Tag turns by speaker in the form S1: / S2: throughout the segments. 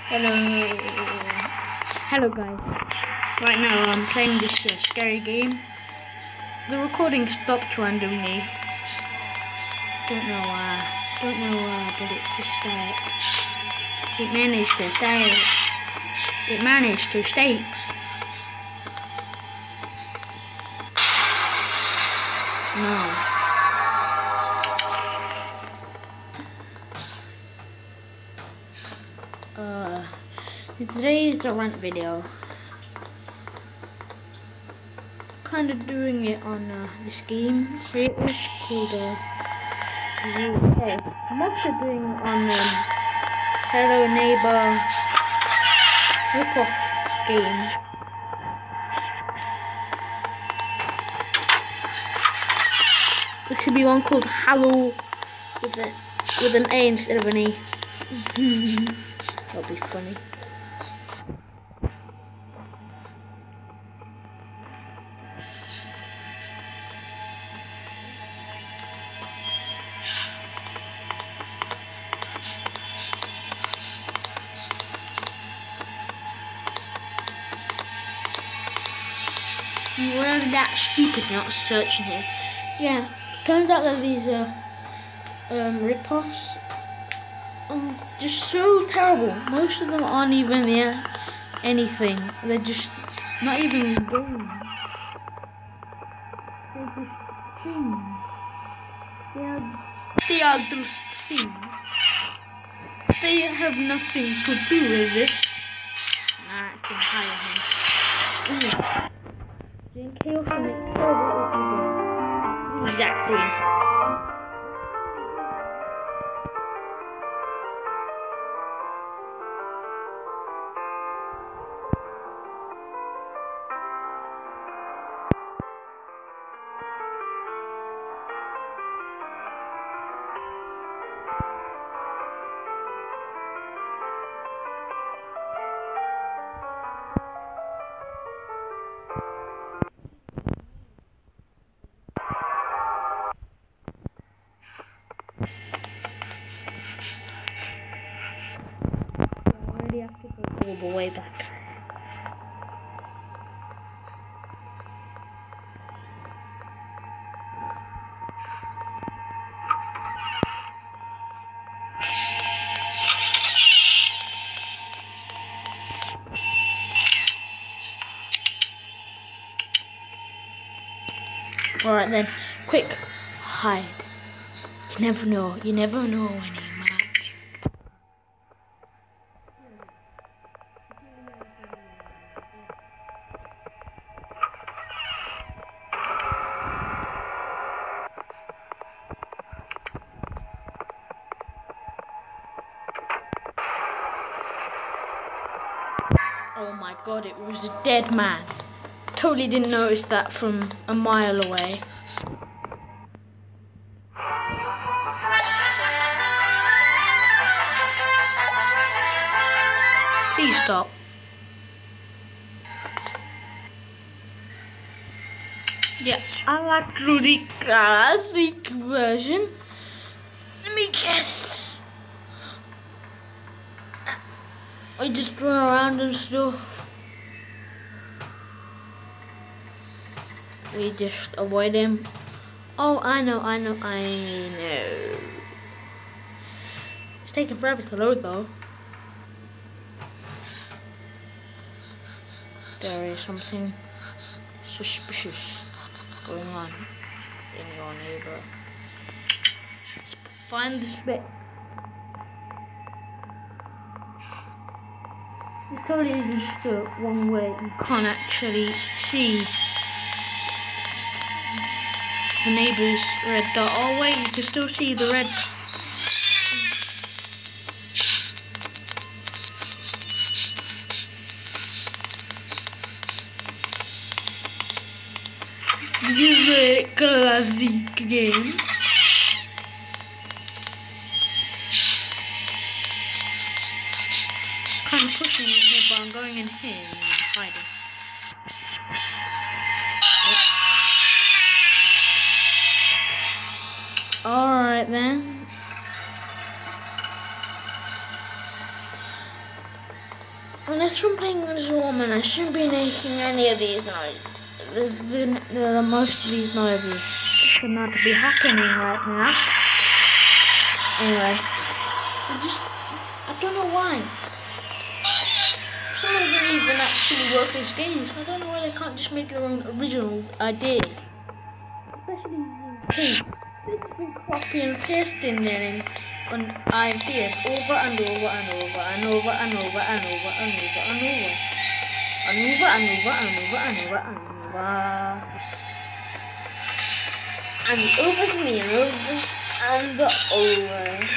S1: Hello. Hello guys. Right now I'm playing this scary game. The recording stopped randomly. Don't know why, but it's just it managed to stay. It managed to stay. No. Today is a rant video. Kind of doing it on this game creators called UK. I'm also doing it on Hello Neighbor ripoff game. There should be one called Hello with an A instead of an E. That'll be funny. You're really that stupid not searching here. Yeah, turns out that these rip-offs are just so terrible. Most of them aren't even anything. They're just not even games. They're just things. They are just things. They have nothing to do with this. Nah, I can hire him. Doing chaos and make terrible open game. Exact same. I have to go all the way back. Alright then, quick, hide. You never know when he match. Oh my god, it was a dead man. Totally didn't notice that from a mile away. Please stop. Yeah, I like the classic version. Let me guess. I just run around and stuff. We just avoid him. Oh, I know. It's taking forever to load though. There is something suspicious going on in your neighbor. Let's find this bit. This totally isn't just a one way. You can't actually see the neighbor's red dot. Oh wait, you can still see the red. This is a classic game. Kind of pushing it here, but I'm going in here and hiding. Alright then. Unless I'm playing as a woman, I shouldn't be making any of these noises. The most of these noises should not be happening right now. Anyway, I don't know why. Some of them even actually work as games. I don't know why they can't just make their own original idea. Especially Pete. It's been copy and pasting their ideas over and over and over and over and over and over and over and over. And over and over and over and over and over. And the overs and the overs and the overs.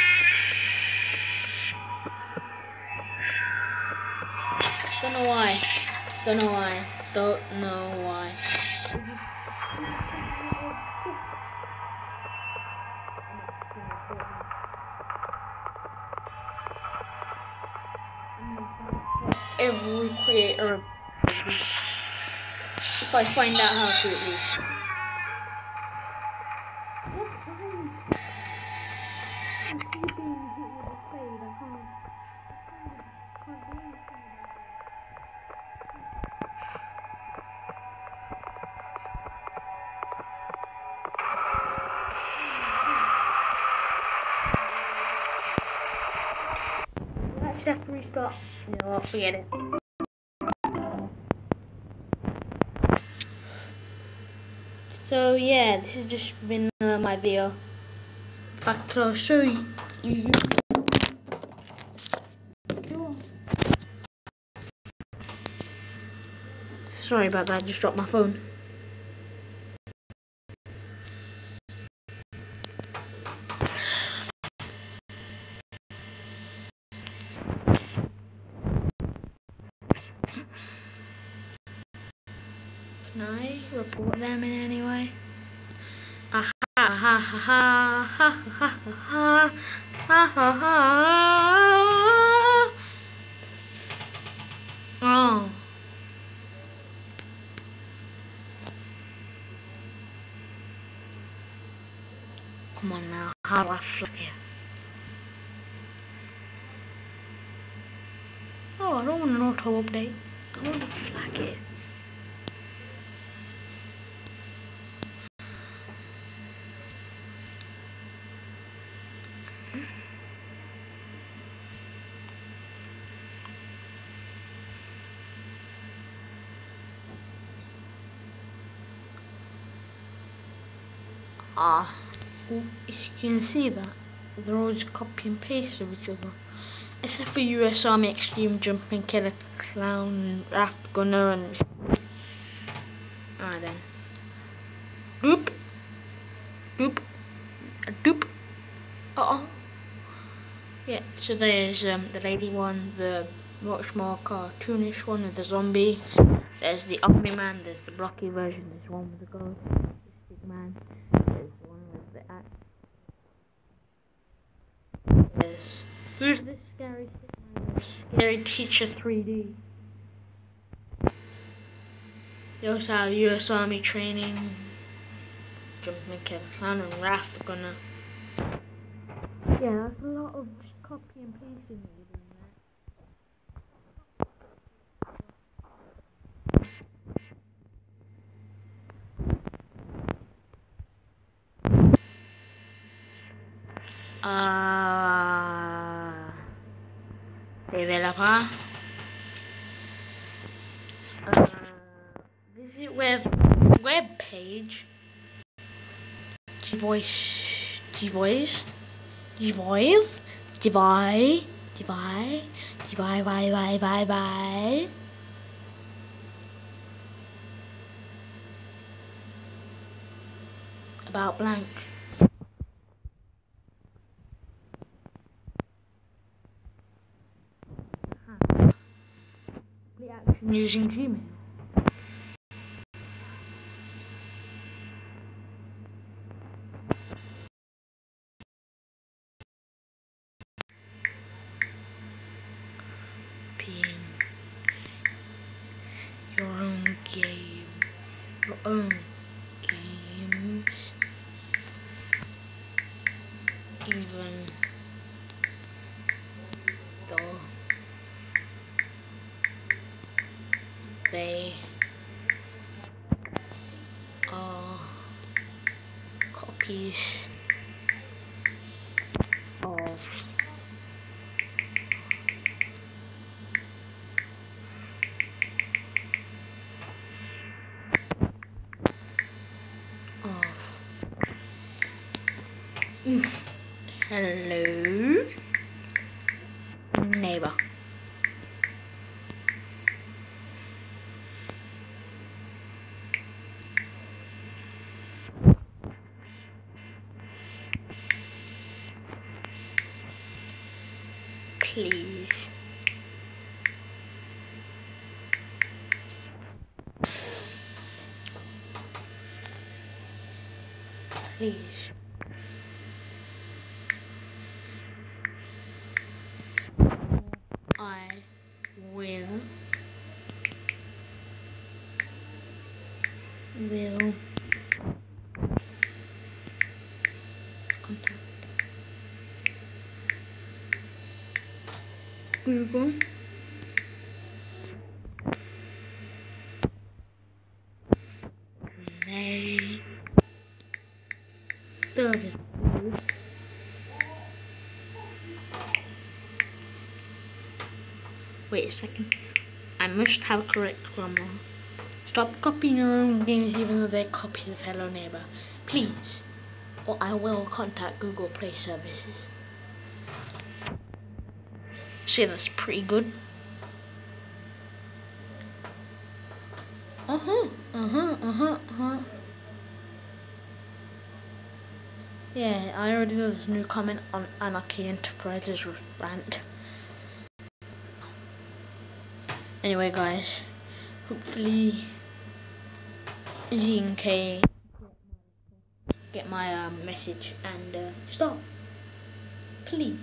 S1: Don't know why. Don't know why. Don't know why. Every creator, if I find out how to at least. I just have to restart. You know what, forget it. So yeah, this has just been my video. In fact, I'll show you. Sorry about that, I just dropped my phone. Can I report them in any way? Ha ha ha ha ha ha ha ha ha ha ha. Oh. Come on now, how do I flick it? Oh, I don't want an auto update. I want to flag it. You can see that they're all just copy and paste of each other, except for US Army Extreme Jumping Killer Clown Raft Gunner and. Alright then. Doop, doop, doop. Yeah. So there's the lady one, the much more cartoonish one with the zombie. There's the Army Man. There's the blocky version. There's one with the ghost. There's the man. There's one with the axe. There's who's this scary man? Scary Teacher 3D. They also have US Army Training, Jumping Killer Clown and Raft Gunner. Yeah, that's a lot of just copy and pasting that you're doing there. Developer. Visit web page. Gvoice. About blank. Action using Gmail. Being your own game, your own games, even though they are copies of Hello Neighbor. Please. Please. I will contact Google Play Services. Wait a second. I must have correct grammar. Stop copying your own games even though they're copies of Hello Neighbor. Please. Or I will contact Google Play Services. See, that's pretty good. Yeah, I already know there's a new comment on Anarchy Enterprises rant. Anyway guys, hopefully Z and K get my message and stop. Please.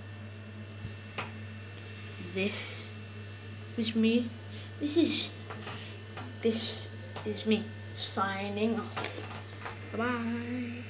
S1: This is me. This is me signing off. Bye bye.